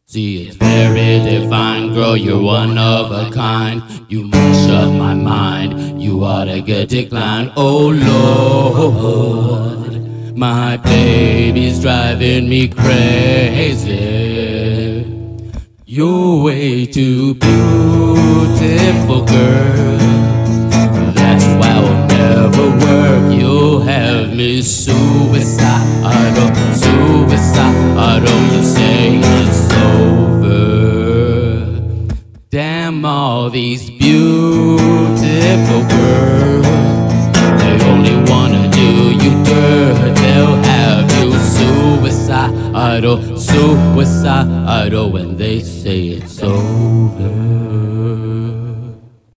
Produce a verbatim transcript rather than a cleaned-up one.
See, it's very divine, girl, you're one of a kind. You mash up my mind, you ought to get declined. Oh Lord, my baby's driving me crazy. You're way too beautiful, girl. That's why I'll never work. You'll have me suicidal, suicidal. You say it's over. Damn all these beautiful girls, they only wanna do you dirt. They'll have you suicidal, suicidal when they say it's